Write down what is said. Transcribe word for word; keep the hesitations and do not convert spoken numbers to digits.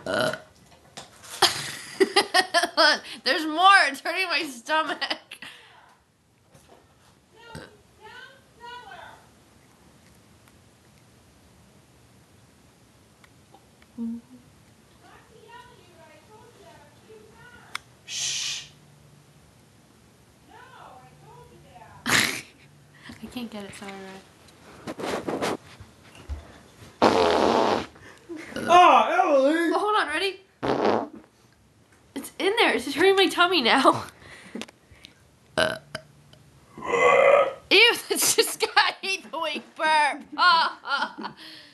Uh. There's more. It's hurting my stomach. Shh. I can't get it. Sorry, Red. Oh, Emily! Well, hold on. Ready? It's in there. It's just hurting my tummy now. Uh. Ew, that's just got I hate the way you burp.